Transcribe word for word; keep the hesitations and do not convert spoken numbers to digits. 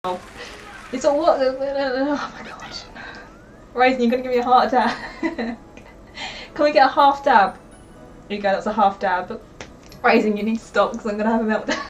It's all what? Oh my god. Raisin, you're gonna give me a heart attack. Can we get a half dab? There you go, that's a half dab. Raisin, you need to stop because I'm gonna have a meltdown.